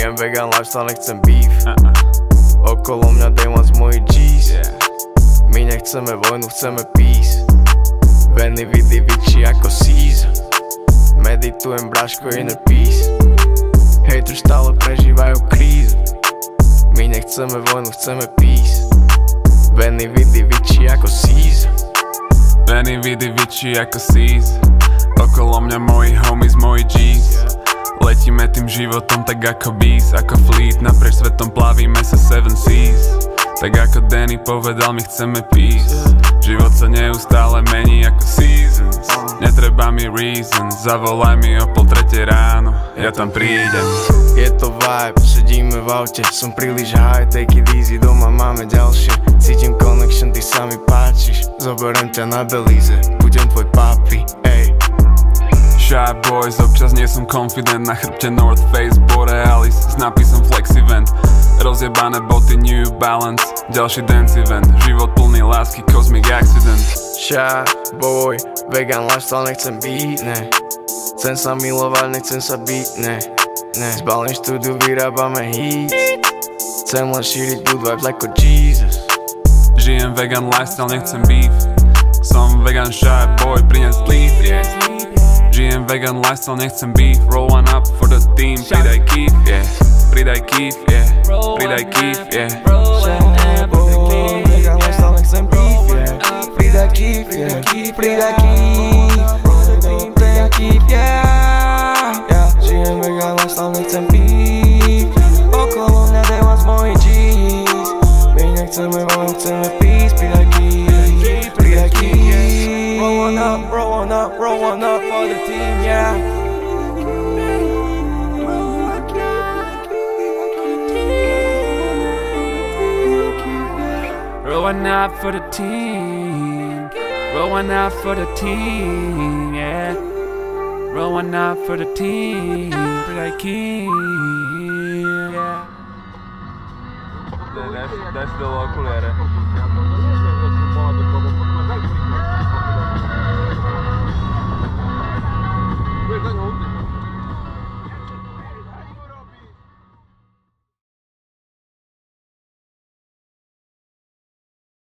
Žijem vegan lifestyle, nechcem beef. Okolo mňa day one z mojich G's. My nechceme vojnu, chceme peace. Veny vidy vyčí ako Caesar. Meditujem bráško inner peace. Haters stále prežívajú krízu. My nechceme vojnu, chceme peace. Veny vidy vyčí ako Caesar. Veny vidy vyčí ako Caesar. Okolo mňa moji homies, moji G's. Letíme tým životom tak ako Bøyz, ako fleet, naprieč svetom plavíme sa 7 seas. Tak ako Danny povedal, my chceme peace. Život sa neustále mení ako seasons. Netreba mi reasons, zavolaj mi o 2:30 ráno, ja tam prídem. Je to vibe, sedíme v aute, som príliš high, take it easy, doma máme ďalšie. Cítim connection, ty sa mi páčiš, zoberiem ťa na Belize, budem tvoj papi, ej. Shy boys, občas nie som confident, na chrbte North Face, Borealis, s nápisom Flex Event. Rozjebané boty New Balance, ďalší dance event, život plný lásky, cosmic accident. Shy boy, vegan lifestyle, nechcem byť, ne. Chcem sa milovať, nechcem sa byť, ne. Zbalím štúdiu, vyrábame hits. Chcem len šíriť good vibes ako Jesus. Žijem vegan lifestyle, nechcem beef. Som vegan shy boy, prines sleep, yeah. Žijem vegan lifestyle, nechcem beef. Roll one up for the team, pridaj keep, yeah. Pridaj keep, yeah. Pridaj keep, yeah. Shy boy, vegan lifestyle, nechcem beef, yeah. Pridaj keep, yeah. Pridaj keep, yeah. Žijem vegan lifestyle, nechcem beef. Okolo mňa day one z mojich G's. My nechceme vojnu, chceme peace. Pridaj keep, pridaj keep. Roll one up, roll one up, roll one up for the team, yeah. Roll one up for the team. Roll one up for the team, yeah. Roll one up for the team. Pridaj keep, yeah. Daj si dole okuliare.